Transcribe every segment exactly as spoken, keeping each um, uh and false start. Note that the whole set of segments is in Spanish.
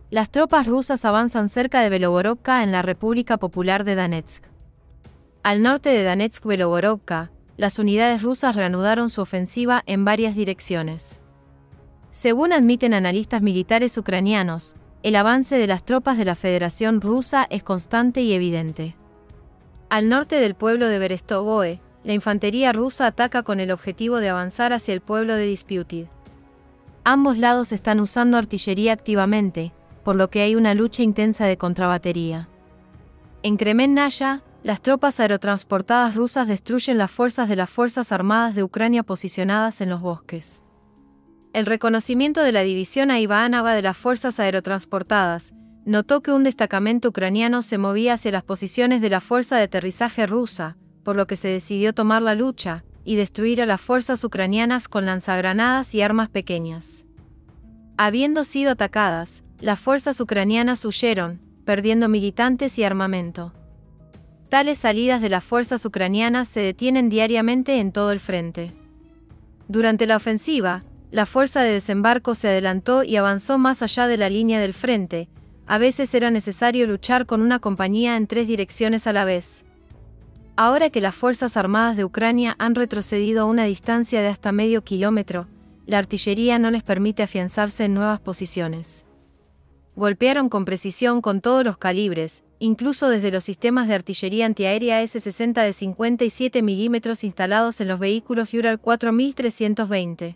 Las tropas rusas avanzan cerca de Belogorovka en la República Popular de Donetsk. Al norte de Donetsk-Belogorovka, las unidades rusas reanudaron su ofensiva en varias direcciones. Según admiten analistas militares ucranianos, el avance de las tropas de la Federación Rusa es constante y evidente. Al norte del pueblo de Berestovoe, la infantería rusa ataca con el objetivo de avanzar hacia el pueblo de Disputed. Ambos lados están usando artillería activamente, por lo que hay una lucha intensa de contrabatería. En Kremenaya, las tropas aerotransportadas rusas destruyen las fuerzas de las Fuerzas Armadas de Ucrania posicionadas en los bosques. El reconocimiento de la división Ivanova de las fuerzas aerotransportadas notó que un destacamento ucraniano se movía hacia las posiciones de la fuerza de aterrizaje rusa, por lo que se decidió tomar la lucha y destruir a las fuerzas ucranianas con lanzagranadas y armas pequeñas. Habiendo sido atacadas, las fuerzas ucranianas huyeron, perdiendo militantes y armamento. Tales salidas de las fuerzas ucranianas se detienen diariamente en todo el frente. Durante la ofensiva, la fuerza de desembarco se adelantó y avanzó más allá de la línea del frente. A veces era necesario luchar con una compañía en tres direcciones a la vez. Ahora que las Fuerzas Armadas de Ucrania han retrocedido a una distancia de hasta medio kilómetro, la artillería no les permite afianzarse en nuevas posiciones. Golpearon con precisión con todos los calibres, incluso desde los sistemas de artillería antiaérea ese sesenta de cincuenta y siete milímetros instalados en los vehículos Ural cuatro mil trescientos veinte.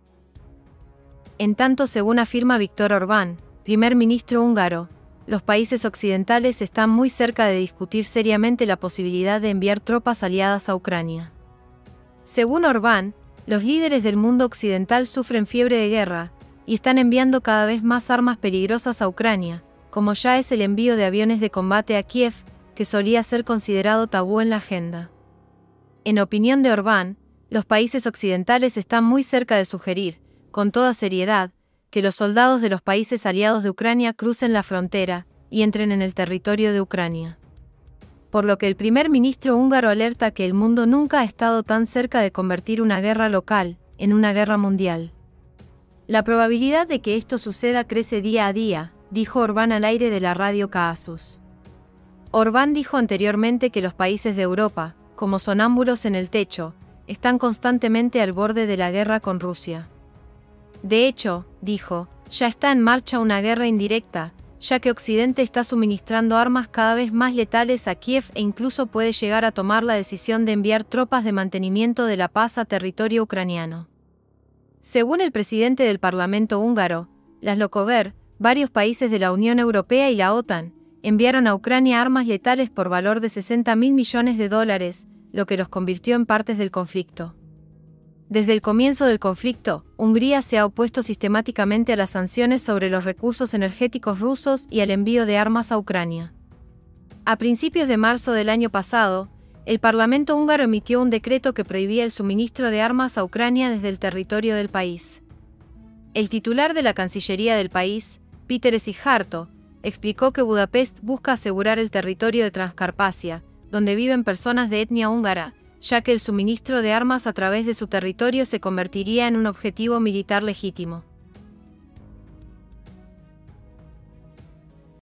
En tanto, según afirma Viktor Orbán, primer ministro húngaro, los países occidentales están muy cerca de discutir seriamente la posibilidad de enviar tropas aliadas a Ucrania. Según Orbán, los líderes del mundo occidental sufren fiebre de guerra y están enviando cada vez más armas peligrosas a Ucrania, como ya es el envío de aviones de combate a Kiev, que solía ser considerado tabú en la agenda. En opinión de Orbán, los países occidentales están muy cerca de sugerir, con toda seriedad, que los soldados de los países aliados de Ucrania crucen la frontera y entren en el territorio de Ucrania. Por lo que el primer ministro húngaro alerta que el mundo nunca ha estado tan cerca de convertir una guerra local en una guerra mundial. La probabilidad de que esto suceda crece día a día, dijo Orbán al aire de la radio Kaasus. Orbán dijo anteriormente que los países de Europa, como sonámbulos en el techo, están constantemente al borde de la guerra con Rusia. De hecho, dijo, ya está en marcha una guerra indirecta, ya que Occidente está suministrando armas cada vez más letales a Kiev e incluso puede llegar a tomar la decisión de enviar tropas de mantenimiento de la paz a territorio ucraniano. Según el presidente del Parlamento húngaro, László Kövér, varios países de la Unión Europea y la OTAN enviaron a Ucrania armas letales por valor de sesenta mil millones de dólares, lo que los convirtió en partes del conflicto. Desde el comienzo del conflicto, Hungría se ha opuesto sistemáticamente a las sanciones sobre los recursos energéticos rusos y al envío de armas a Ucrania. A principios de marzo del año pasado, el Parlamento húngaro emitió un decreto que prohibía el suministro de armas a Ucrania desde el territorio del país. El titular de la Cancillería del país, Péter Szijjártó, explicó que Budapest busca asegurar el territorio de Transcarpacia, donde viven personas de etnia húngara, ya que el suministro de armas a través de su territorio se convertiría en un objetivo militar legítimo.